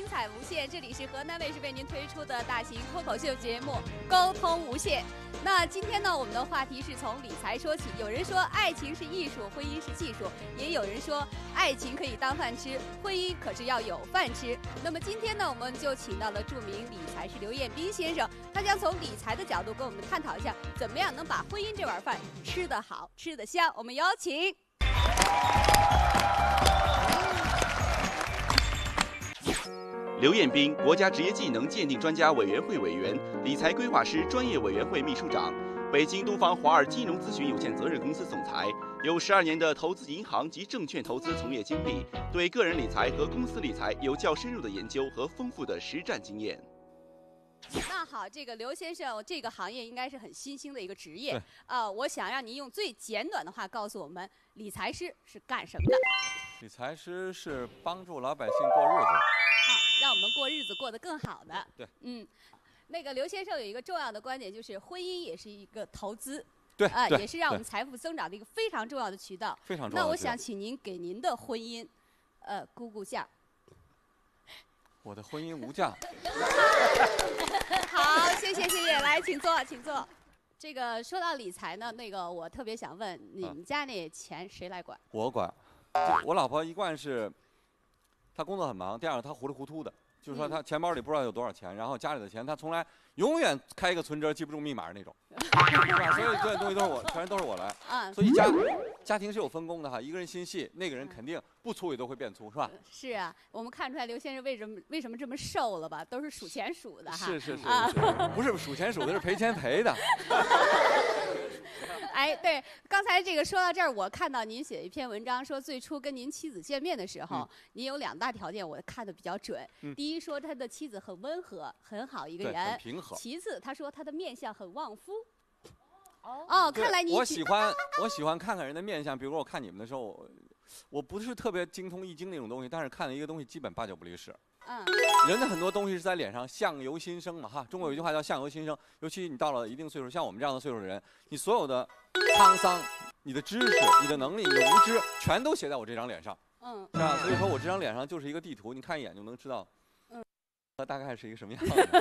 精彩无限，这里是河南卫视为您推出的大型脱口秀节目《沟通无限》。那今天呢，我们的话题是从理财说起。有人说爱情是艺术，婚姻是技术；也有人说爱情可以当饭吃，婚姻可是要有饭吃。那么今天呢，我们就请到了著名理财师刘彦斌先生，他将从理财的角度跟我们探讨一下，怎么样能把婚姻这碗饭吃得好、吃得香。我们有请。 刘彦斌，国家职业技能鉴定专家委员会委员、理财规划师专业委员会秘书长，北京东方华尔金融咨询有限责任公司总裁，有12年的投资银行及证券投资从业经历，对个人理财和公司理财有较深入的研究和丰富的实战经验。 那好，这个刘先生，这个行业应该是很新兴的一个职业。我想让您用最简短的话告诉我们，理财师是干什么的？ 理财师是帮助老百姓过日子。 让我们过日子过得更好的。 对， 那个刘先生有一个重要的观点，就是婚姻也是一个投资， 对， 也是让我们财富增长的一个非常重要的渠道。 非常重要。 那我想请您给您的婚姻，估估价。 我的婚姻无价。 好，谢谢，来，请坐，请坐。这个说到理财呢，那个我特别想问，你们家那钱谁来管？ 我管。我老婆一贯是。他工作很忙，第二个他糊里糊涂的，就是说他钱包里不知道有多少钱，然后家里的钱他从来永远开一个存折记不住密码那种，是吧？所以这些东西都是我，全都是我来。所以家庭是有分工的哈，一个人心细，那个人肯定不粗也都会变粗，是吧？ 是啊，我们看出来刘先生为什么这么瘦了吧？都是数钱数的哈。 是，不是数钱数的，是赔钱赔的。 哎，对，刚才这个说到这儿，我看到您写一篇文章，说最初跟您妻子见面的时候，您有2大条件，我看的比较准。第一，说他的妻子很温和，很好一个人， 很平和。 其次，他说他的面相很旺夫。哦，看来你我喜欢看看人的面相，比如我看你们的时候，我不是特别精通易经那种东西，但是看了一个东西基本8九不离十。人的很多东西是在脸上，相由心生嘛哈。中国有一句话叫相由心生，尤其你到了一定岁数，像我们这样的岁数的人，你所有的沧桑、你的知识、你的能力、你的无知，全都写在我这张脸上。是吧？所以说我这张脸上就是一个地图，你看一眼就能知道，大概是一个什么样的。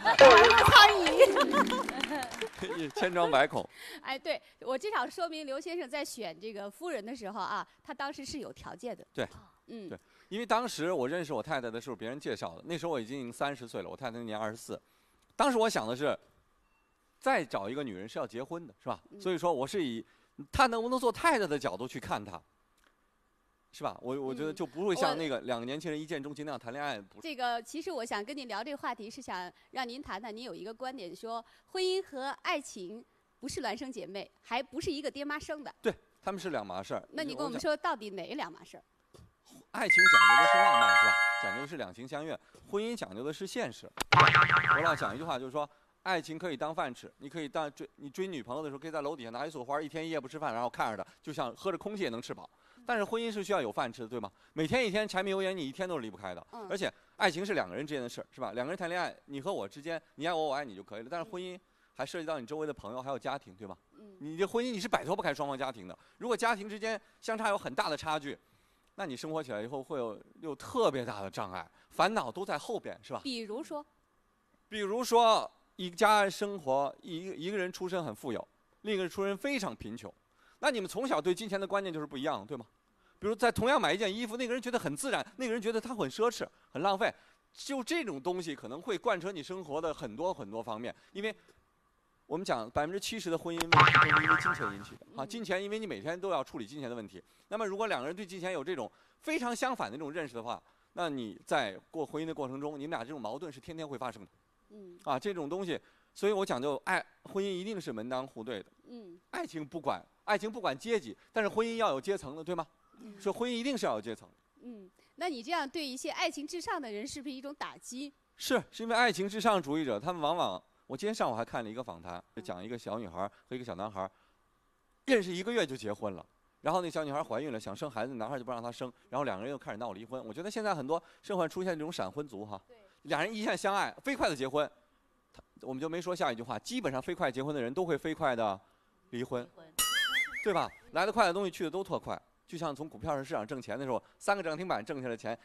千疮百孔。 哎，对，我至少说明刘先生在选这个夫人的时候啊，他当时是有条件的。 对，对，因为当时我认识我太太的时候，别人介绍的，那时候我已经30岁了，我太太那年24。当时我想的是，再找一个女人是要结婚的，是吧？所以说我是以她能不能做太太的角度去看她。是吧？我觉得就不会像那个2个年轻人一见钟情那样谈恋爱。 这个其实我想跟您聊这个话题，是想让您谈谈，您有一个观点说，婚姻和爱情不是孪生姐妹，还不是一个爹妈生的。 对，他们是2码事儿。 那你跟我们说，到底哪2码事儿？ 爱情讲究的是浪漫，是吧？讲究的是两情相悦。婚姻讲究的是现实。我老讲一句话，就是说，爱情可以当饭吃，你可以你追女朋友的时候，可以在楼底下拿一束花，1天1夜不吃饭，然后看着她，就像喝着空气也能吃饱。但是婚姻是需要有饭吃的，对吗？每天一天柴米油盐，你一天都是离不开的。而且爱情是2个人之间的事，是吧？2个人谈恋爱，你和我之间，你爱我，我爱你就可以了。但是婚姻还涉及到你周围的朋友，还有家庭，对吧？你的婚姻你是摆脱不开双方家庭的。如果家庭之间相差有很大的差距，那你生活起来以后会有特别大的障碍，烦恼都在后边，是吧？ 比如说一家生活，一个人出身很富有，另一个人出身非常贫穷，那你们从小对金钱的观念就是不一样的，对吗？比如在同样买一件衣服，那个人觉得很自然，那个人觉得它很奢侈、很浪费。就这种东西可能会贯彻你生活的很多方面。因为我们讲70%的婚姻问题都是因为金钱引起的。金钱，因为你每天都要处理金钱的问题。那么如果2个人对金钱有这种非常相反的这种认识的话，那你在过婚姻的过程中，你们俩这种矛盾是天天会发生的。这种东西，所以我讲究婚姻一定是门当户对的。爱情不管阶级，但是婚姻要有阶层的，对吗？说婚姻一定是要有阶层。 那你这样对一些爱情至上的人，是不是一种打击？ 是因为爱情至上主义者，他们往往，我今天上午还看了一个访谈，讲一个小女孩和一个小男孩，认识1个月就结婚了，然后那小女孩怀孕了，想生孩子，男孩就不让她生，然后2个人又开始闹离婚。我觉得现在很多社会出现这种闪婚族哈，2人一见相爱，飞快的结婚，我们就没说下一句话，基本上飞快结婚的人都会飞快的离婚，对吧？来得快的东西去的都特快。就像从股票市场挣钱的时候，3个涨停板挣下来钱，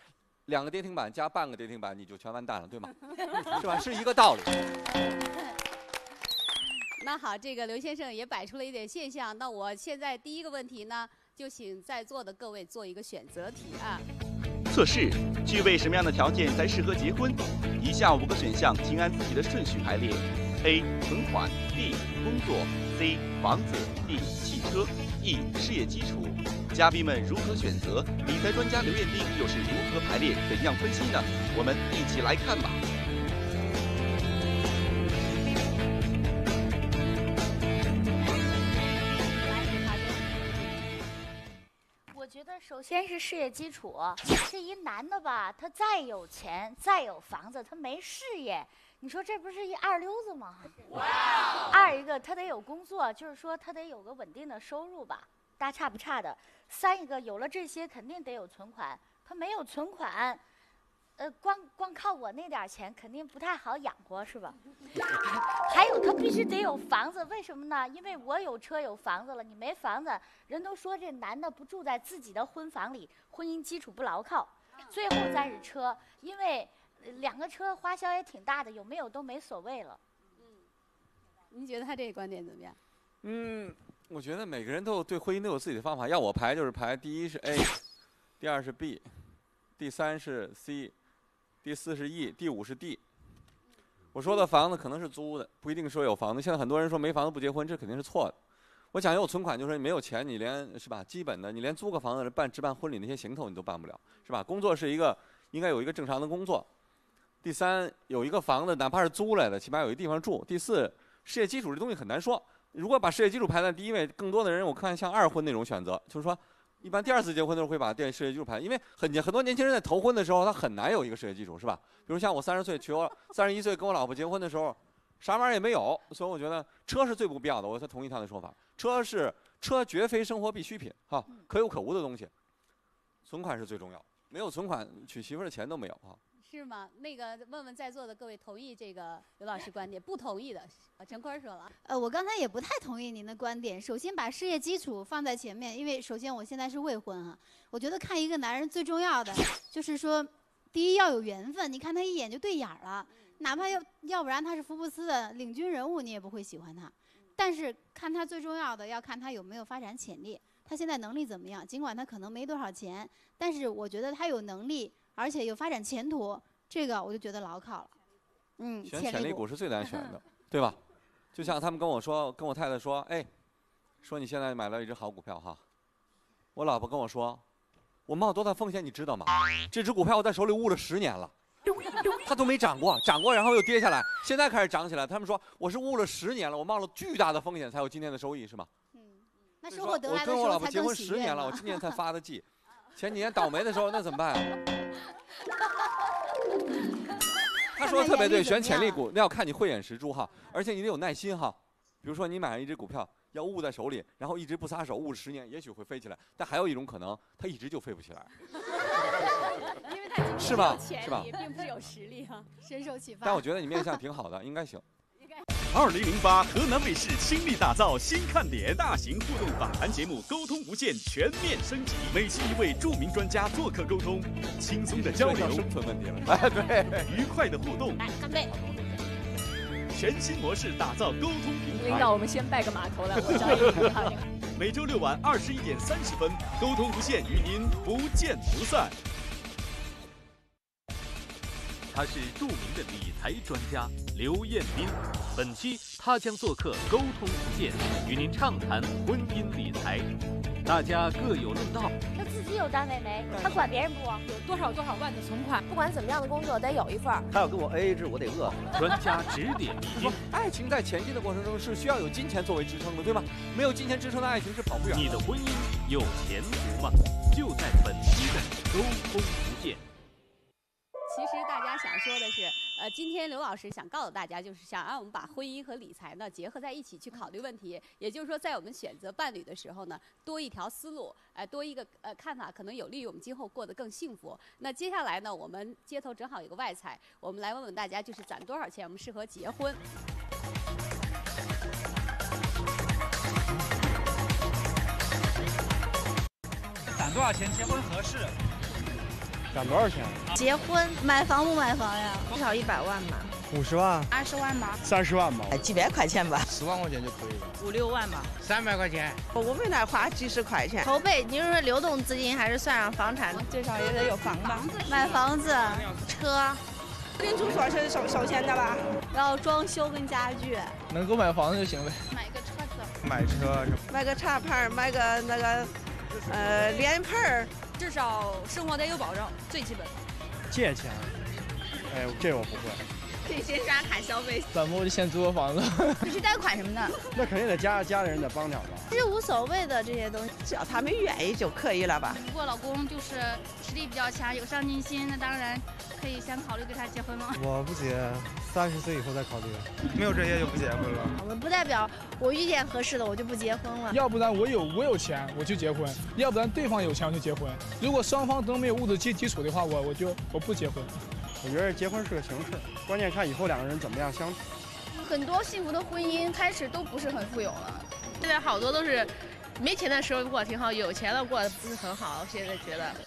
2个跌停板加半个跌停板，你就全完蛋了，对吗？是吧？是一个道理。 那好，这个刘先生也摆出了一点现象。那我现在第一个问题呢，就请在座的各位做一个选择题啊。 测试具备什么样的条件才适合结婚？以下5个选项，请按自己的顺序排列 ：A. 存款 B. 工作 C. 房子 D. 汽车 E. 事业基础。嘉宾们如何选择？理财专家刘彦斌又是如何排列、怎样分析呢？我们一起来看吧。 我觉得首先是事业基础。这一男的吧，他再有钱，再有房子，他没事业，你说这不是一二流子吗？二一个他得有工作，就是说他得有个稳定的收入吧，大差不差的。3一个有了这些肯定得有存款，他没有存款，光靠我那点钱肯定不太好养活，是吧？还有他必须得有房子，为什么呢？因为我有车有房子了，你没房子，人都说这男的不住在自己的婚房里，婚姻基础不牢靠。最后再是车，因为2个车花销也挺大的，有没有都没所谓了。 您觉得他这个观点怎么样？ 我觉得每个人对婚姻都有自己的方法。要我排就是排，第1是 A， 第2是 B， 第3是 C， 第4是 E， 第5是 D。我说的房子可能是租的，不一定说有房子。现在很多人说没房子不结婚，这肯定是错的。我讲有存款，就是说你没有钱，你连是吧基本的，你连租个房子置办婚礼那些行头你都办不了，是吧？工作是应该有一个正常的工作。第3有一个房子，哪怕是租来的，起码有一地方住。第4事业基础这东西很难说。如果把事业基础排在第1位，更多的人我看像2婚那种选择，就是说，一般第2次结婚的时候会把事业基础排，因为很多年轻人在头婚的时候，他很难有一个事业基础，是吧？比如像我30岁娶我31岁跟我老婆结婚的时候，啥玩意儿也没有，所以我觉得车是最不必要的，我才同意他的说法。车绝非生活必需品，哈，可有可无的东西。存款是最重要，没有存款，娶媳妇儿的钱都没有哈。 是吗？那个问问在座的各位，同意这个刘老师观点，不同意的，陈坤说了。 我刚才也不太同意您的观点。首先把事业基础放在前面，因为首先我现在是未婚哈，我觉得看一个男人最重要的就是说，第一要有缘分，你看他一眼就对眼了，哪怕要不然他是福布斯的领军人物，你也不会喜欢他。但是看他最重要的要看他有没有发展潜力，他现在能力怎么样？尽管他可能没多少钱，但是我觉得他有能力，而且有发展前途。这个我就觉得牢靠了。 选潜力股是最难选的，对吧？就像他们跟我太太说，哎，说你现在买了一只好股票哈。我老婆跟我说，我冒多大风险你知道吗？这只股票我在手里捂了10年了，它都没涨过，然后又跌下来，现在开始涨起来。他们说我是捂了10年了，我冒了巨大的风险才有今天的收益，是吗？ 那收获得来的时我跟我老候才婆结婚10 更喜悦嘛年了，我今年才发的迹，前几年倒霉的时候那怎么办啊？他说的特别对，选潜力股那要看你慧眼识珠哈，而且你得有耐心哈。比如说你买了一只股票，要捂在手里，然后一直不撒手，捂10年，也许会飞起来。但还有一种可能，它一直就飞不起来。 因为他是吧？ 是吧？也并不是有实力哈， 深受启发。 但我觉得你面相挺好的，应该行。 2008河南卫视倾力打造新看点大型互动访谈节目《沟通无限》全面升级，每期1位著名专家做客沟通，轻松的交流， 生存问题了。哎，对， 愉快的互动。 来，干杯！ 全新模式打造沟通平台。 领导，我们先拜个码头来，我找你。 每周6晚21点30分，沟通无限与您不见不散。 他是著名的理财专家刘彦斌，本期他将做客沟通无限，与您畅谈婚姻理财，大家各有论道。 他自己有单位没？他管别人不？ 有多少万的存款？ 不管怎么样的工作得有一份。 他要跟我 AA 制，我得饿。 专家指点迷津。 爱情在前进的过程中是需要有金钱作为支撑的，对吗？没有金钱支撑的爱情是跑不远的。 你的婚姻有前途吗？就在本期的沟通无限。 其实大家想说的是，今天刘老师想告诉大家，就是想让我们把婚姻和理财呢结合在一起去考虑问题。也就是说，在我们选择伴侣的时候呢，多一条思路，多一个看法，可能有利于我们今后过得更幸福。那接下来呢，我们街头正好有个外采，我们来问问大家，就是攒多少钱我们适合结婚？ 攒多少钱结婚合适？ 攒多少钱？ 结婚买房不买房呀？ 至少100万吧。 50万、 20万吧。 30万吧。 几百块钱吧。 10万块钱就可以了。 5、6万吧。 300块钱。 我们那花几十块钱。 筹备，你是说流动资金还是算上房产？ 最少也得有房吧。 买房子、 车。 跟住所是首先的吧。 然后装修跟家具。 能够买房子就行呗。 买个车子。 买车是吧？ 买个茶盘，买个那个脸盆。 至少生活得有保障，最基本的。 借钱，哎，这我不会。 可以先刷卡消费。 怎么我就先租个房子？ 必须贷款什么的。 那肯定得家里人得帮点吧。 其实无所谓的这些东西， 只要他们愿意就可以了吧。 如果老公就是实力比较强，有上进心，那当然可以先考虑跟他结婚了。 我不结，30岁以后再考虑。没有这些就不结婚了。 我不代表我遇见合适的我就不结婚了。 要不然我有钱我就结婚，要不然对方有钱我就结婚。如果双方都没有物质基础的话，我不结婚。 我觉得结婚是个形式，关键看以后2个人怎么样相处。 很多幸福的婚姻开始都不是很富有了， 现在好多都是没钱的时候过得挺好，有钱了过得不是很好。现在觉得。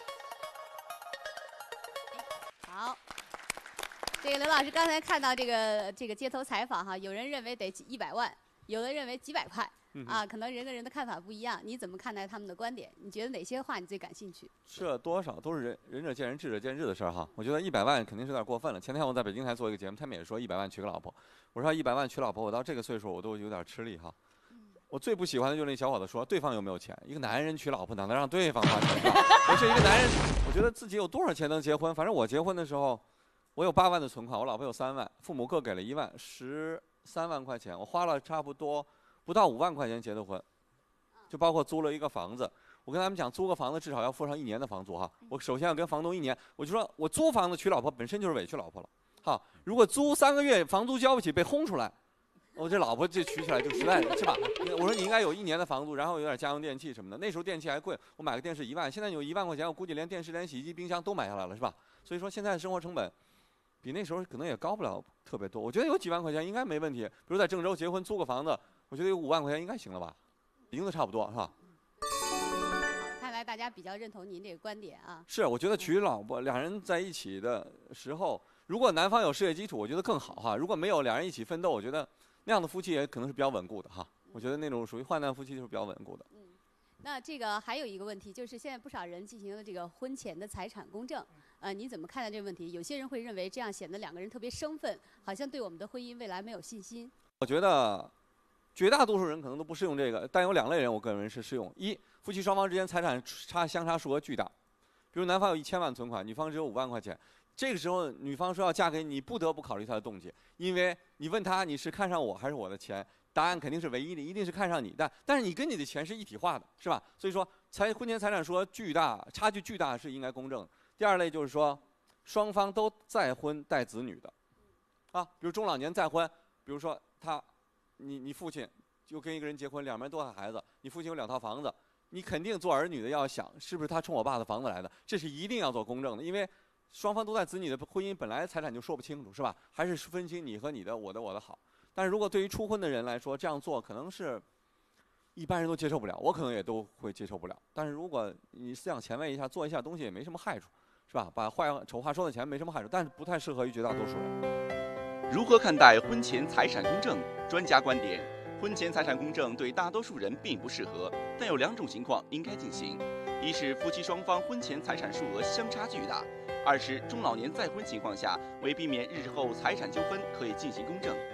好，这个刘老师刚才看到这个街头采访哈，有人认为得100万，有的认为几百块。啊，可能人跟人的看法不一样，你怎么看待他们的观点？你觉得哪些话你最感兴趣？ 这多少都是仁者见仁，智者见智的事儿哈。我觉得100万肯定是有点过分了。前天我在北京台做一个节目，他们也说100万娶个老婆。我说100万娶老婆，我到这个岁数我都有点吃力哈。我最不喜欢的就是那小伙子说对方有没有钱，一个男人娶老婆哪能让对方花钱是吧？而且一个男人，我觉得自己有多少钱能结婚？反正我结婚的时候，我有8万的存款，我老婆有3万，父母各给了1万，13万块钱，我花了差不多不到5万块钱结的婚。就包括租了一个房子，我跟他们讲，租个房子至少要付上1年的房租哈。我首先要跟房东1年，我就说我租房子娶老婆本身就是委屈老婆了。好，如果租3个月房租交不起被轰出来，我这老婆这娶起来就实在是吧？我说你应该有1年的房租，然后有点家用电器什么的。那时候电器还贵，我买个电视1万，现在有1万块钱，我估计连电视、连洗衣机、冰箱都买下来了是吧？所以说现在的生活成本比那时候可能也高不了特别多。我觉得有几万块钱应该没问题。比如在郑州结婚租个房子，我觉得有5万块钱应该行了吧？北京的差不多是吧？ 看来大家比较认同您这个观点啊。 是，我觉得娶老婆2人在一起的时候，如果男方有事业基础，我觉得更好哈。如果没有，2人一起奋斗，我觉得那样的夫妻也可能是比较稳固的哈。我觉得那种属于患难夫妻就是比较稳固的。 那这个还有一个问题，就是现在不少人进行了这个婚前的财产公证，你怎么看待这个问题？有些人会认为这样显得2个人特别生分，好像对我们的婚姻未来没有信心。 我觉得绝大多数人可能都不适用这个，但有2类人，我个人是适用。一，夫妻双方之间财产相差数额巨大，比如男方有1000万存款，女方只有5万块钱，这个时候女方说要嫁给你，不得不考虑她的动机，因为你问她你是看上我还是我的钱，答案肯定是唯一的，一定是看上你的。但是你跟你的钱是一体化的，是吧？所以说婚前财产数额巨大，差距巨大是应该公证。第2类就是说，双方都再婚带子女的，啊，比如中老年再婚，比如说你父亲就跟一个人结婚，2人都有孩子，你父亲有2套房子，你肯定做儿女的要想是不是他冲我爸的房子来的，这是一定要做公证的，因为双方都带子女的婚姻本来财产就说不清楚，是吧？还是分清你和你的，我的好。但是如果对于初婚的人来说，这样做可能是一般人都接受不了，我可能也都会接受不了。但是如果你思想前卫一下，做一下东西也没什么害处，是吧？把丑话说在前没什么害处，但是不太适合于绝大多数人。 如何看待婚前财产公证？专家观点：婚前财产公证对大多数人并不适合，但有2种情况应该进行：一是夫妻双方婚前财产数额相差巨大；2是中老年再婚情况下，为避免日后财产纠纷，可以进行公证。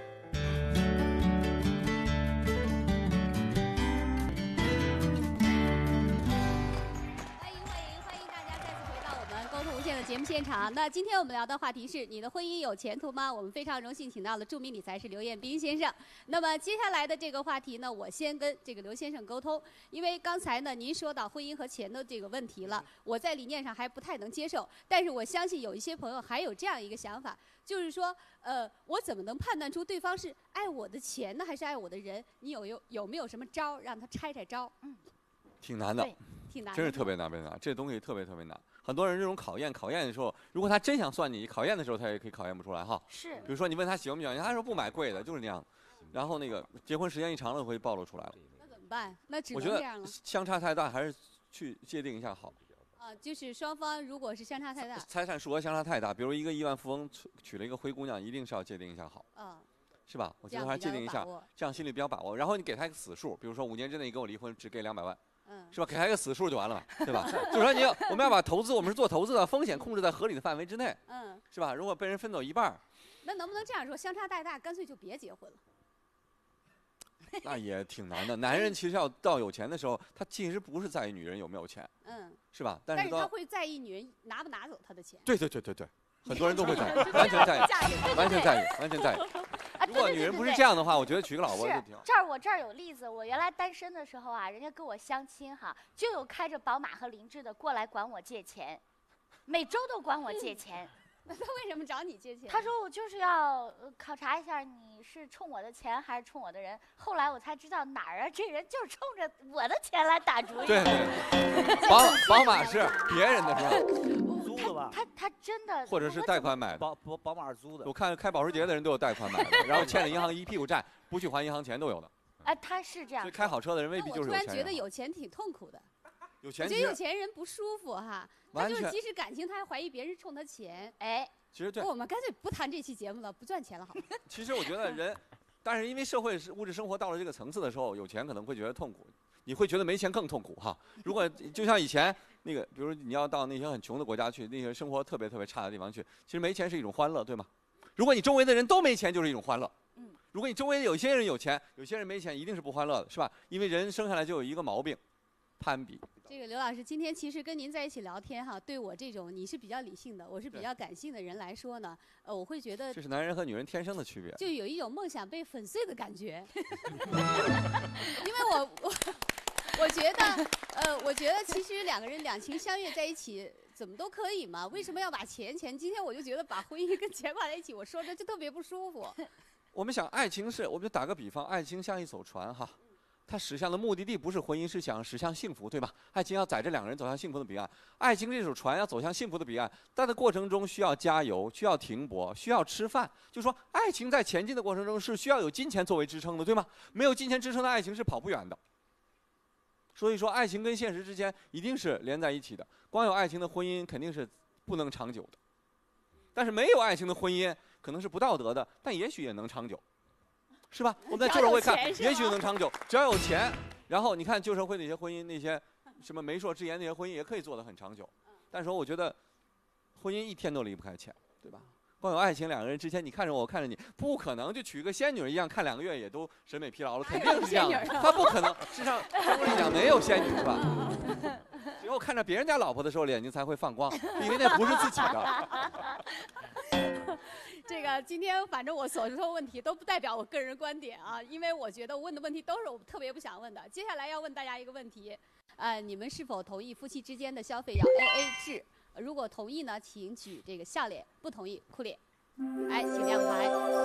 节目现场，那今天我们聊的话题是你的婚姻有前途吗？我们非常荣幸请到了著名理财师刘彦斌先生。那么接下来的这个话题呢，我先跟这个刘先生沟通，因为刚才呢您说到婚姻和钱的这个问题了，我在理念上还不太能接受，但是我相信有一些朋友还有这样一个想法，就是说，我怎么能判断出对方是爱我的钱呢，还是爱我的人？你有没有什么招让他拆招？ 挺难的， 挺难的， 真是特别难，这东西特别难。很多人这种考验的时候，如果他真想算你，考验的时候他也可以考验不出来哈。 是。 比如说你问他喜欢不喜欢，他说不买贵的，就是那样。然后那个结婚时间一长了会暴露出来了。 那怎么办？那只能这样了。我觉得相差太大，还是去界定一下好。 啊，就是双方如果是相差太大， 财产数额相差太大，比如一个亿万富翁娶了一个灰姑娘，一定是要界定一下好。是吧？我觉得还界定一下，这样心里比较把握。然后你给他一个死数，比如说5年之内你跟我离婚，只给200万，是吧？给他一个死数就完了嘛，对吧？就是说我们要把投资，我们是做投资的，风险控制在合理的范围之内，是吧？如果被人分走一半， 那能不能这样说，相差太大，干脆就别结婚了？ 那也挺难的。男人其实要到有钱的时候，他其实不是在意女人有没有钱，是吧？但是他会在意女人拿不拿走他的钱。 对，很多人都会在意，完全在意，完全在意，完全在意。如果女人不是这样的话，我觉得娶个老婆就挺好。 我这儿有例子，我原来单身的时候啊，人家跟我相亲哈，就有开着宝马和凌志的过来管我借钱，每周都管我借钱。 那他为什么找你借钱？ 他说我就是要考察一下你是冲我的钱还是冲我的人。后来我才知道哪儿啊，这人就是冲着我的钱来打主意。 对，宝马是别人的是吧？ 租的吧？ 他真的， 或者是贷款买的。 宝马是租的。 我看开保时捷的人都有贷款买的，然后欠了银行一屁股债，不去还银行钱都有的。 他是这样。 所以开好车的人未必就是有钱人。 我突然觉得有钱挺痛苦的。 有钱， 我觉得有钱人不舒服哈，他就是即使感情他还怀疑别人冲他钱， 其实对。 我们干脆不谈这期节目了，不赚钱了好吗？ 其实我觉得人，但是因为社会物质生活到了这个层次的时候，有钱可能会觉得痛苦，你会觉得没钱更痛苦哈。如果就像以前那个，比如你要到那些很穷的国家去，那些生活特别特别差的地方去，其实没钱是一种欢乐，对吗？如果你周围的人都没钱，就是一种欢乐。如果你周围有些人有钱，有些人没钱，一定是不欢乐的，是吧？因为人生下来就有一个毛病，攀比。 这个刘老师，今天其实跟您在一起聊天哈，对我这种你是比较理性的，我是比较感性的人来说呢，我会觉得这是男人和女人天生的区别， 就有一种梦想被粉碎的感觉。因为我觉得其实两个人两情相悦在一起怎么都可以嘛，为什么要把钱？今天我就觉得把婚姻跟钱挂在一起，我说着就特别不舒服。 我们想爱情是，我们就打个比方，爱情像一艘船哈。它驶向的目的地不是婚姻，是想驶向幸福，对吧？爱情要载着两个人走向幸福的彼岸。爱情这艘船要走向幸福的彼岸，它的过程中需要加油，需要停泊，需要吃饭。就说爱情在前进的过程中是需要有金钱作为支撑的，对吗？没有金钱支撑的爱情是跑不远的。所以说，爱情跟现实之间一定是连在一起的。光有爱情的婚姻肯定是不能长久的，但是没有爱情的婚姻可能是不道德的，但也许也能长久。是吧？我们在旧社会看，也许能长久，只要有钱。然后你看旧社会那些婚姻，那些什么媒妁之言那些婚姻，也可以做得很长久。但是我觉得，婚姻一天都离不开钱，对吧？光有爱情，两个人之间，你看着我，我看着你，不可能就娶一个仙女一样，看2个月也都审美疲劳了，肯定是这样的。他不可能，世界上中国里讲没有仙女，是吧？只有看着别人家老婆的时候，眼睛才会放光，因为那不是自己的。 这个今天反正我所说的问题都不代表我个人观点啊，因为我觉得我问的问题都是我特别不想问的。接下来要问大家一个问题，你们是否同意夫妻之间的消费要 AA 制？如果同意呢，请举这个笑脸；不同意哭脸。来，请亮牌。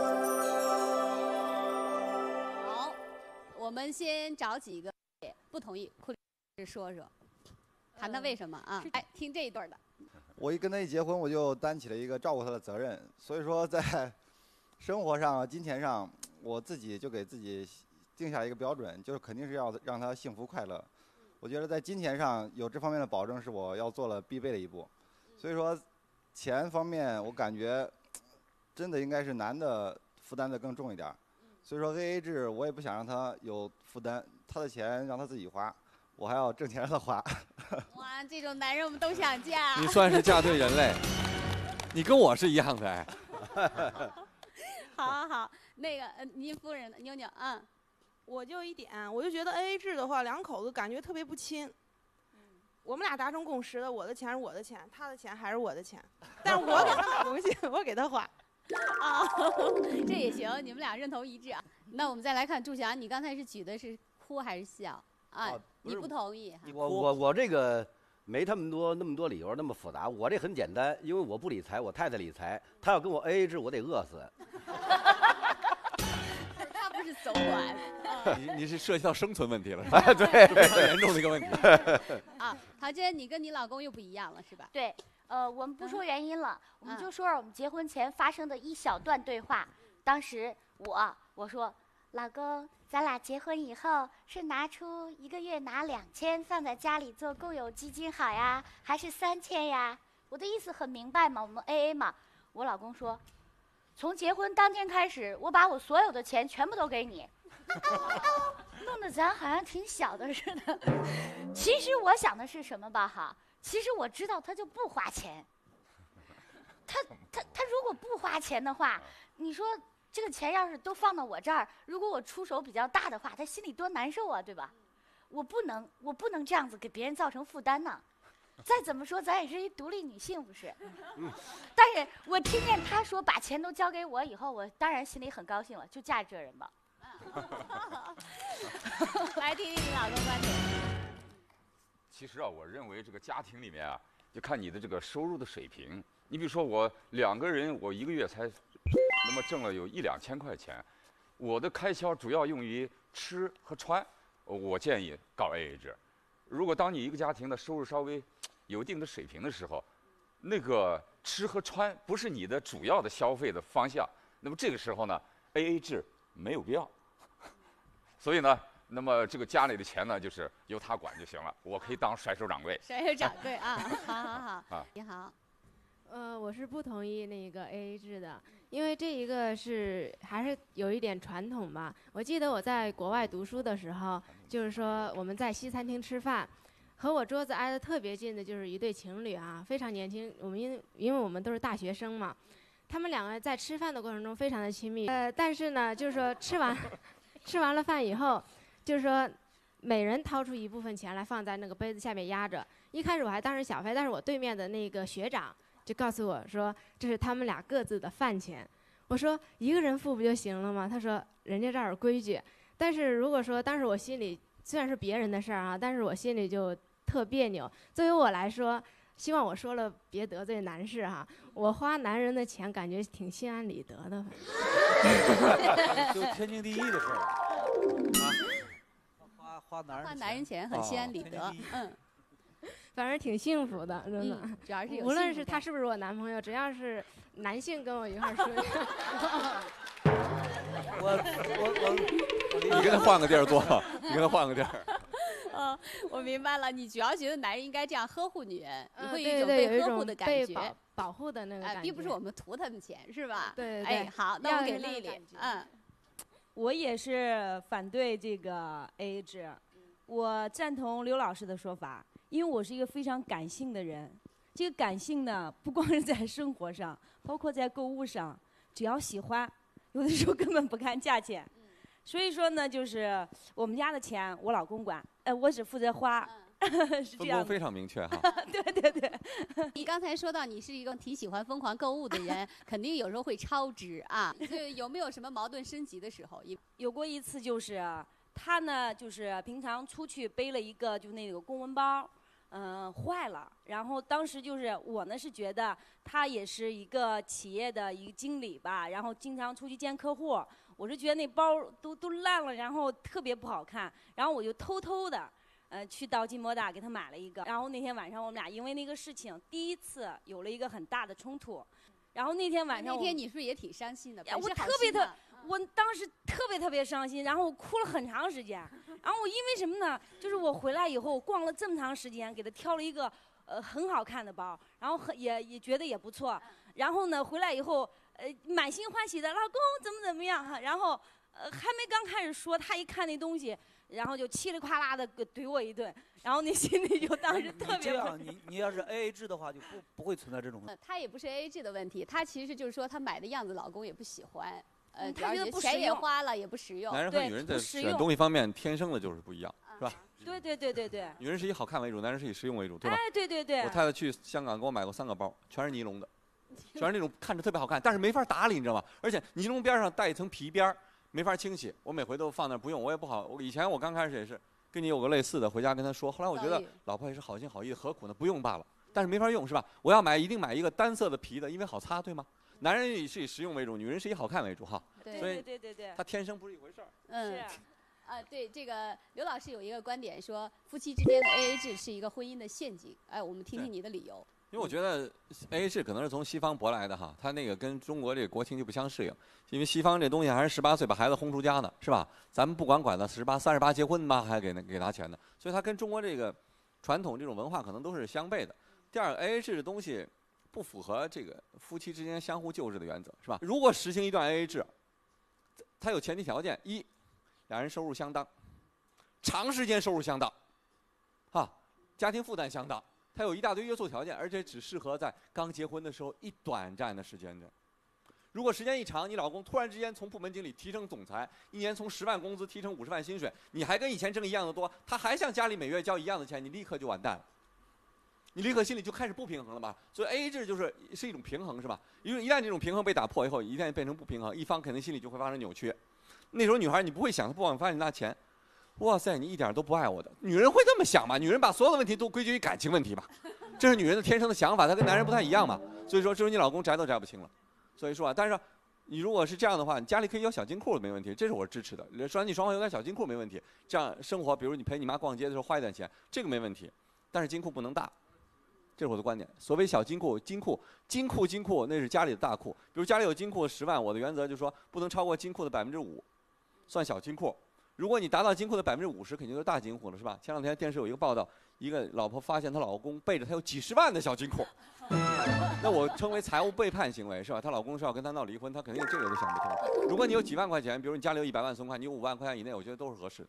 好，我们先找几个不同意哭脸说说，谈谈为什么啊？哎，听这一对的。 我跟他一结婚，我就担起了一个照顾他的责任，所以说在生活上、金钱上，我自己就给自己定下一个标准，就是肯定是要让他幸福快乐。我觉得在金钱上有这方面的保证是我要做了必备的一步，所以说钱方面我感觉真的应该是男的负担的更重一点，所以说 AA 制我也不想让他有负担，他的钱让他自己花。我还要挣钱让他花。 哇，这种男人我们都想嫁。 你算是嫁对人类，你跟我是一样的哎。 好，那个您夫人妞妞啊， 我就一点，我就觉得 AA 制的话，两口子感觉特别不亲。我们俩达成共识的，我的钱是我的钱，他的钱还是我的钱，但是我给他买东西，我给他花。 啊，这也行，你们俩认同一致啊。那我们再来看朱翔，你刚才是举的是哭还是笑？啊，你不同意？ 我这个没他们那么多理由那么复杂，我这很简单，因为我不理财，我太太理财，她要跟我 AA 制，我得饿死。 他不是总管。 你是涉及到生存问题了， 哎，对， 非常严重的一个问题。 啊，陶珍，你跟你老公又不一样了，是吧？ 对，我们不说原因了，我们就说说我们结婚前发生的一小段对话。当时我说。 老公，咱俩结婚以后是拿出1个月拿2000放在家里做共有基金好呀，还是3000呀？我的意思很明白嘛，我们 AA 嘛。我老公说，从结婚当天开始，我把我所有的钱全部都给你，弄得咱好像挺小的似的。其实我想的是什么吧哈？其实我知道他就不花钱。他如果不花钱的话，你说这个钱要是都放到我这儿，如果我出手比较大的话，他心里多难受啊，对吧？我不能这样子给别人造成负担呢。再怎么说，咱也是一独立女性，不是？但是我听见他说把钱都交给我以后，我当然心里很高兴了，就嫁这人吧。 来听听你老公观点。 其实啊，我认为这个家庭里面啊，就看你的这个收入的水平。你比如说我2个人，我1个月才那么挣了有1、2千块钱，我的开销主要用于吃和穿，我建议搞 AA 制。如果当你一个家庭的收入稍微有一定的水平的时候，那个吃和穿不是你的主要的消费的方向，那么这个时候呢 ，AA 制没有必要。所以呢，那么这个家里的钱呢，就是由他管就行了，我可以当甩手掌柜。 甩手掌柜啊，好。 啊， 你好。 我是不同意那个 AA 制的，因为这一个还是有一点传统吧。我记得我在国外读书的时候，就是说我们在西餐厅吃饭，和我桌子挨得特别近的就是一对情侣啊，非常年轻。我们因为我们都是大学生嘛，他们2个在吃饭的过程中非常的亲密。但是呢，就是说吃完了饭以后，就是说每人掏出一部分钱来放在那个杯子下面压着。一开始我还当是小费，但是我对面的那个学长就告诉我说，这是他们俩各自的饭钱。我说1个人付不就行了吗？他说人家这儿有规矩。但是如果说当时我心里虽然是别人的事儿啊，但是我心里就特别扭。作为我来说，希望我说了别得罪男士哈，我花男人的钱感觉挺心安理得的。 就天经地义的事儿啊，花男人钱很心安理得， 反正挺幸福的，真的。 主要是有无论是他是不是我男朋友，只要是男性跟我一块儿睡。 你跟他换个地儿坐，你跟他换个地儿。 我明白了，你主要觉得男人应该这样呵护女人，你会有一种被呵护的感觉， 被保护的那个感觉， 并不是我们图他们钱，是吧？ 对。 哎，好，那我给丽丽， 我也是反对这个 AA 制，我赞同刘老师的说法，因为我是一个非常感性的人。这个感性呢，不光是在生活上，包括在购物上，只要喜欢，有的时候根本不看价钱。所以说呢，就是我们家的钱我老公管，我只负责花。是这样。 分工非常明确哈。 对。 你刚才说到你是一个挺喜欢疯狂购物的人，肯定有时候会超支啊。有没有什么矛盾升级的时候？ 有过一次，就是他呢，就是平常出去背了一个就那个公文包，坏了。然后当时就是我呢是觉得他也是一个企业的一个经理吧，然后经常出去见客户，我是觉得那包都烂了，然后特别不好看，然后我就偷偷的。去到金摩大给他买了一个，然后那天晚上我们俩因为那个事情第一次有了一个很大的冲突，然后那天晚上那天你是不是也挺伤心的？ 我当时特别伤心，然后我哭了很长时间，然后我因为什么呢？就是我回来以后逛了这么长时间，给他挑了一个很好看的包，然后也觉得也不错，然后呢回来以后满心欢喜的老公怎么样哈，然后还没刚开始说，他一看那东西。然后就嘁哩呱啦的怼我一顿，然后你心里就当时特别。 这样，你要是 AA 制的话，就不会存在这种。 他也不是 AA 制的问题，他其实就是说他买的样子老公也不喜欢， 他觉得不钱也花了也不实用。 男人和女人在选东西方面天生的就是不一样，是吧？ 对。 女人是以好看为主，男人是以实用为主，对吧？ 哎，对。 我太太去香港给我买过3个包，全是尼龙的，全是那种看着特别好看，但是没法打理，你知道吗？而且尼龙边上带一层皮边儿。没法清洗，我每回都放那不用，我也不好。以前我刚开始也是跟你有个类似的，回家跟他说。后来我觉得老婆也是好心好意，何苦呢？不用罢了。但是没法用，是吧？我要买一定买一个单色的皮的，因为好擦，对吗？男人是以实用为主，女人是以好看为主，哈。所以他天生不是一回事儿。 是。对这个刘老师有一个观点说，夫妻之间的 AA 制是一个婚姻的陷阱。哎，我们听听你的理由。 因为我觉得 AA 制可能是从西方舶来的哈，它那个跟中国这个国情就不相适应，因为西方这东西还是18岁把孩子轰出家呢，是吧？咱们不管他38结婚嘛，还给拿钱的，所以它跟中国这个传统这种文化可能都是相悖的。第二个 AA 制的东西不符合这个夫妻之间相互救治的原则，是吧？如果实行一段 AA 制，它有前提条件：一，俩人收入相当，长时间收入相当，家庭负担相当。它有一大堆约束条件，而且只适合在刚结婚的时候一短暂的时间内。如果时间一长，你老公突然之间从部门经理提升总裁，一年从10万工资提成50万薪水，你还跟以前挣一样的多，他还向家里每月交一样的钱，你立刻就完蛋了。你立刻心里就开始不平衡了吧？所以 AA 制是一种平衡，是吧？因为一旦这种平衡被打破以后，一旦变成不平衡，一方肯定心里就会发生扭曲。那时候女孩你不会想，她不往发你拿钱。哇塞，你一点都不爱我的，女人会这么想吗？女人把所有的问题都归结于感情问题吧，这是女人的天生的想法，她跟男人不太一样嘛。所以说，这时候你老公摘都摘不清了。所以说啊，但是你如果是这样的话，你家里可以有小金库没问题，这是我支持的。男女双方有点小金库没问题，这样生活，比如你陪你妈逛街的时候花一点钱，这个没问题。但是金库不能大，这是我的观点。所谓小金库，金库那是家里的大库。比如家里有金库10万，我的原则就是说不能超过金库的5%，算小金库。如果你达到金库的50%，肯定就是大金库了，是吧？前两天电视有一个报道，一个老婆发现她老公背着她有几10万的小金库，那我称为财务背叛行为，是吧？她老公是要跟她闹离婚，她肯定这个都想不通。如果你有几万块钱，比如你家里有100万存款，你有5万块钱以内，我觉得都是合适的。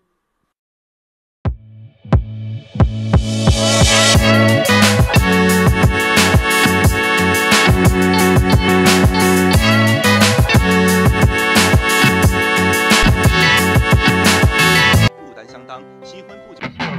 相当，新婚不久。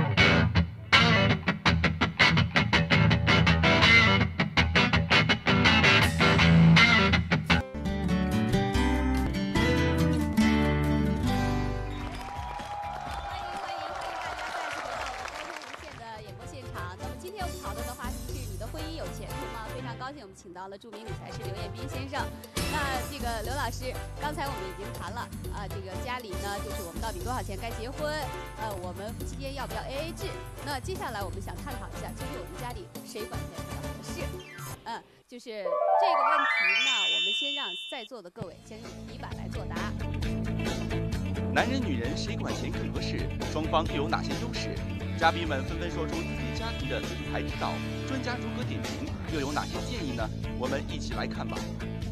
我们请到了著名理财师刘彦斌先生。那这个刘老师，刚才我们已经谈了这个家里呢，就是我们到底多少钱该结婚，我们夫妻间要不要 AA 制？那接下来我们想探讨一下，究竟我们家里谁管钱比较合适？就是这个问题呢，我们先让在座的各位先用题板来作答。 男人女人谁管钱更合适？双方又有哪些优势？嘉宾们纷纷说出自己家庭的理财之道，专家如何点评，又有哪些建议呢？我们一起来看吧。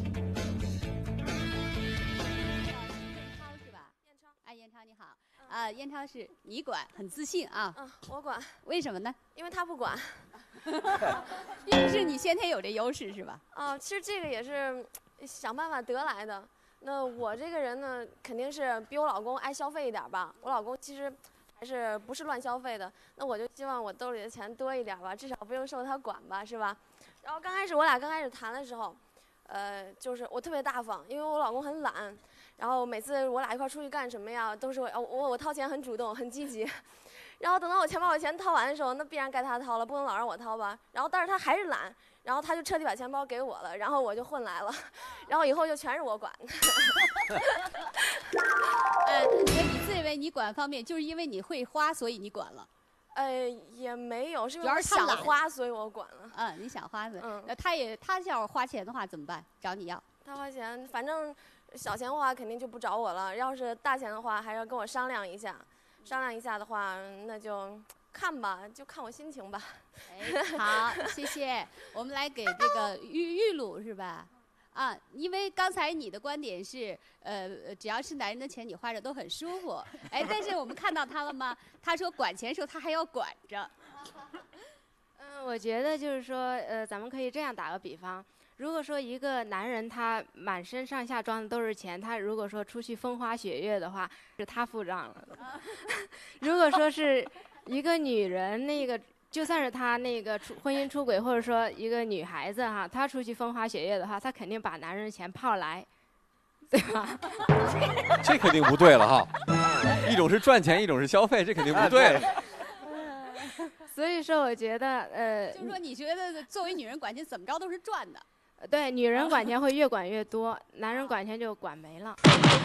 是吧？燕超你好。燕超是你管，很自信啊。 我管。 为什么呢？ 因为他不管。 并不是你先天有这优势是吧？ 其实这个也是想办法得来的。那我这个人呢，肯定是比我老公爱消费一点吧。我老公其实还是不是乱消费的，那我就希望我兜里的钱多一点吧，至少不用受他管吧，是吧？然后我俩刚开始谈的时候，就是我特别大方，因为我老公很懒，然后每次我俩一块出去干什么呀，都是我掏钱很主动很积极，然后等到我钱包里钱掏完的时候，那必然该他掏了，不能老让我掏吧。然后但是他还是懒，然后他就彻底把钱包给我了，然后我就混来了，然后以后就全是我管。 那你自认为你管方面，就是因为你会花，所以你管了？ 也没有，是因主为我想要是他懒花，所以我管了。 你想花的。那他要是花钱的话怎么办？找你要？ 他花钱，反正小钱的话肯定就不找我了，要是大钱的话，还要跟我商量一下。商量一下的话，那就看吧，就看我心情吧。 好，谢谢。我们来给这个玉露是吧？因为刚才你的观点是，只要是男人的钱你花着都很舒服。但是我们看到他了吗？他说管钱的时候他还要管着。 我觉得就是说，咱们可以这样打个比方。如果说一个男人他满身上下装的都是钱，他如果说出去风花雪月的话，是他付账了的。如果说是一个女人，那个就算是她那个婚姻出轨，或者说一个女孩子哈，她出去风花雪月的话，她肯定把男人的钱泡来，对吧？ 这肯定不对了哈，一种是赚钱，一种是消费，这肯定不对了。 所以说，我觉得就是说，你觉得作为女人管钱怎么着都是赚的。 对，女人管钱会越管越多，男人管钱就管没了。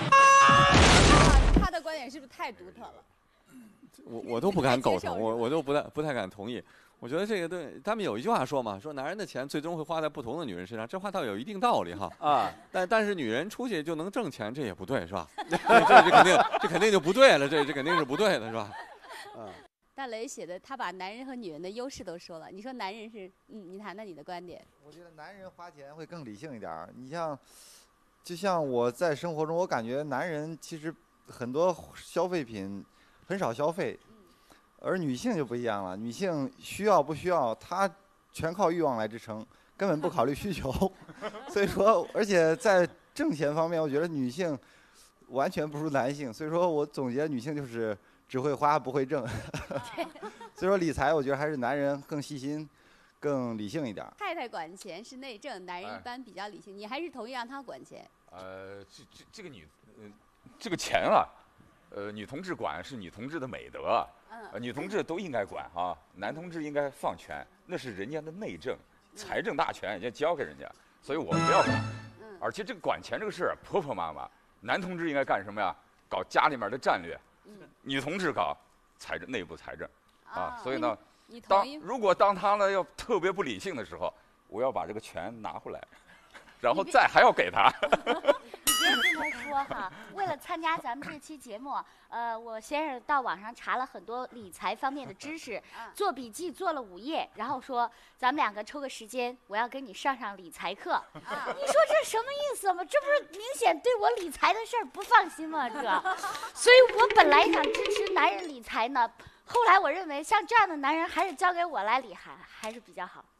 他的观点是不是太独特了？ 我都不敢苟同，我都不太敢同意。 我觉得这个对他们有一句话说嘛，说男人的钱最终会花在不同的女人身上，这话倒有一定道理哈。啊，但是女人出去就能挣钱，这也不对是吧？这肯定就不对了，这肯定是不对的是吧？ 嗯。大雷写的，他把男人和女人的优势都说了。你说男人是，你谈谈你的观点。 我觉得男人花钱会更理性一点。你像，就像我在生活中，我感觉男人其实很多消费品很少消费，而女性就不一样了。女性需要不需要，她全靠欲望来支撑，根本不考虑需求。所以说，而且在挣钱方面，我觉得女性完全不如男性。所以说我总结，女性就是只会花不会挣。所以说理财，我觉得还是男人更细心、更理性一点。 太太管钱是内政，男人一般比较理性。你还是同意让他管钱？ 这个钱啊，女同志管是女同志的美德，女同志都应该管啊，男同志应该放权，那是人家的内政，财政大权人家交给人家，所以我们不要管。而且这个管钱这个事儿，婆婆妈妈，男同志应该干什么呀？搞家里面的战略，女同志搞财政内部财政啊。所以呢，如果当他呢要特别不理性的时候，我要把这个权拿回来，然后还要给他。 你别这么说哈，为了参加咱们这期节目，我先是到网上查了很多理财方面的知识，做笔记做了5页，然后说咱们两个抽个时间，我要跟你上理财课。你说这什么意思吗？这不是明显对我理财的事儿不放心吗？这，所以我本来想支持男人理财呢，后来我认为像这样的男人还是交给我来理还是比较好。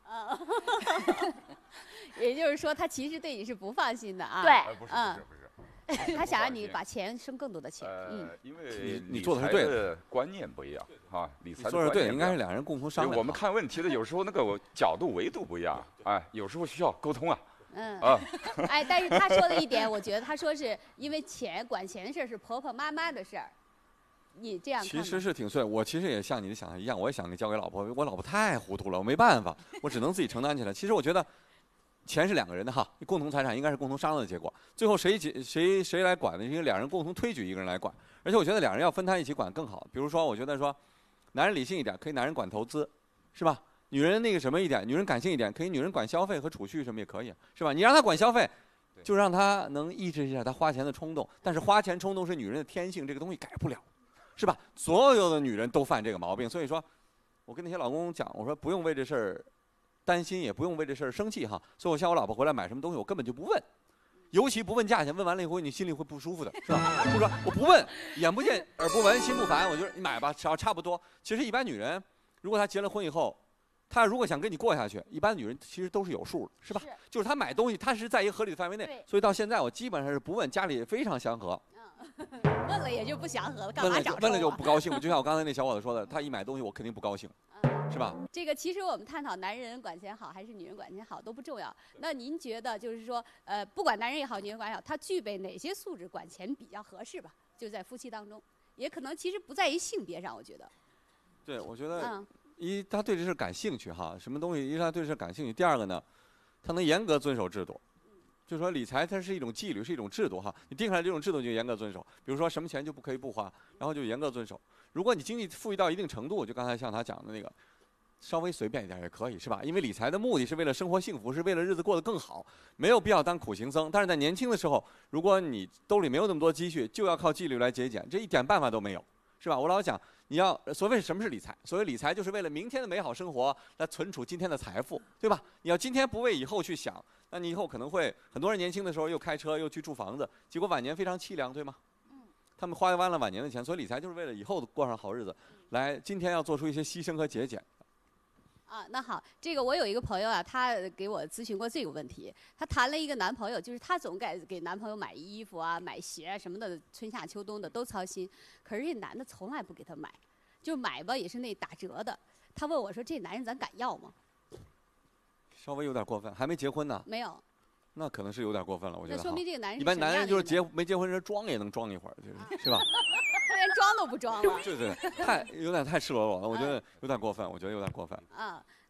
也就是说，他其实对你是不放心的啊。 对， 不是， 他想让你把钱生更多的钱。 因为你做的是对的，观念不一样啊，理财的说的是对的，应该是两人共同商量。 我们看问题的有时候那个角度维度不一样，哎，有时候需要沟通啊。 哎，但是他说的一点，我觉得他说是因为管钱的事儿是婆婆妈妈的事儿。你这样看其实是挺顺，我其实也像你的想象一样，我也想交给老婆，我老婆太糊涂了，我没办法，我只能自己承担起来。其实我觉得，钱是2个人的哈，共同财产应该是共同商量的结果。最后谁来管呢？因为2人共同推举一个人来管，而且我觉得2人要分摊一起管更好。比如说，我觉得说，男人理性一点，可以男人管投资，是吧？女人那个什么一点，女人感性一点，可以女人管消费和储蓄什么也可以，是吧？你让她管消费，就让她能抑制一下她花钱的冲动。但是花钱冲动是女人的天性，这个东西改不了。是吧？所有的女人都犯这个毛病，所以说，我跟那些老公讲，我说不用为这事儿担心，也不用为这事儿生气哈。所以我像我老婆回来买什么东西，我根本就不问，尤其不问价钱，问完了以后你心里会不舒服的，是吧？不说我不问，眼不见耳不闻心不烦，我觉得你买吧，只要差不多。其实一般女人，如果她结了婚以后，她如果想跟你过下去，一般女人其实都是有数的，是吧？就是她买东西，她是在一个合理的范围内。所以到现在我基本上是不问，家里也非常祥和。 问了也就不祥和了，干嘛找问了就不高兴。就像我刚才那小伙子说的，他一买东西我肯定不高兴，是吧？ 这个其实我们探讨男人管钱好还是女人管钱好都不重要。那您觉得就是说，不管男人也好，女人管也好，他具备哪些素质管钱比较合适吧？就在夫妻当中，也可能其实不在于性别上，我觉得。 对，我觉得他对这事感兴趣哈，什么东西他对这事感兴趣。第2个呢，他能严格遵守制度。就是说理财它是一种纪律，是一种制度哈。你定下来这种制度就严格遵守。比如说什么钱就不可以不花，然后就严格遵守。如果你经济富裕到一定程度，就刚才像他讲的那个，稍微随便一点也可以，是吧？因为理财的目的是为了生活幸福，是为了日子过得更好，没有必要当苦行僧。但是在年轻的时候，如果你兜里没有那么多积蓄，就要靠纪律来节俭，这一点办法都没有，是吧？我老讲，你要所谓什么是理财？所谓理财就是为了明天的美好生活来存储今天的财富，对吧？你要今天不为以后去想。那你以后可能会很多人年轻的时候又开车又去住房子，结果晚年非常凄凉，对吗？他们花完了晚年的钱，所以理财就是为了以后过上好日子，来今天要做出一些牺牲和节俭。 那好，这个我有一个朋友啊，他给我咨询过这个问题。他谈了一个男朋友，就是他总给男朋友买衣服啊、买鞋啊什么的，春夏秋冬的都操心，可是这男的从来不给他买，就买吧也是那打折的。他问我说：“这男人咱敢要吗？” 稍微有点过分，还没结婚呢。 没有。 那可能是有点过分了，我觉得。 那说明这个男人一般男人就是没结婚时装也能装一会儿，是吧？ 他连装都不装了。 对，有点太赤裸裸了，我觉得有点过分，我觉得有点过分。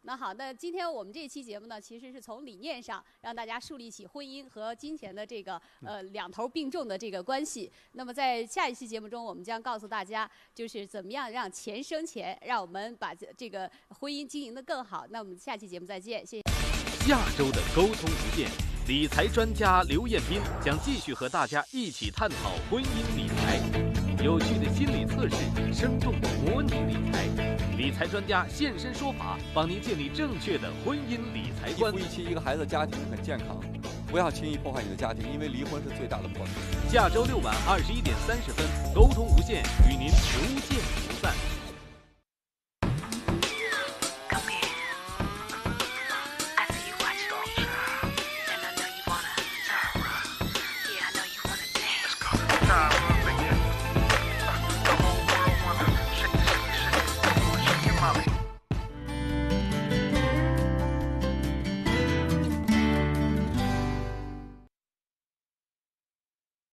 那好，那今天我们这期节目呢，其实是从理念上让大家树立起婚姻和金钱的这个两头并重的这个关系。那么在下一期节目中，我们将告诉大家，就是怎么样让钱生钱，让我们把这个婚姻经营得更好。那我们下期节目再见，谢谢。 下周的沟通无限，理财专家刘彦斌将继续和大家一起探讨婚姻理财，有趣的心理测试，生动的模拟理财。理财专家现身说法，帮您建立正确的婚姻理财观。 一夫一妻一个孩子，家庭很健康，不要轻易破坏你的家庭，因为离婚是最大的破坏。 下周6晚21点30分，沟通无限，与您不见不散。